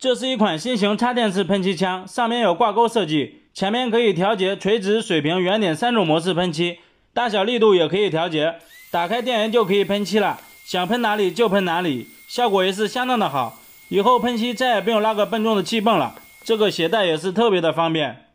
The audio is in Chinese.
这是一款新型插电式喷漆枪，上面有挂钩设计，前面可以调节垂直、水平、圆点3种模式喷漆，大小力度也可以调节。打开电源就可以喷漆了，想喷哪里就喷哪里，效果也是相当的好。以后喷漆再也不用拉个笨重的气泵了，这个携带也是特别的方便。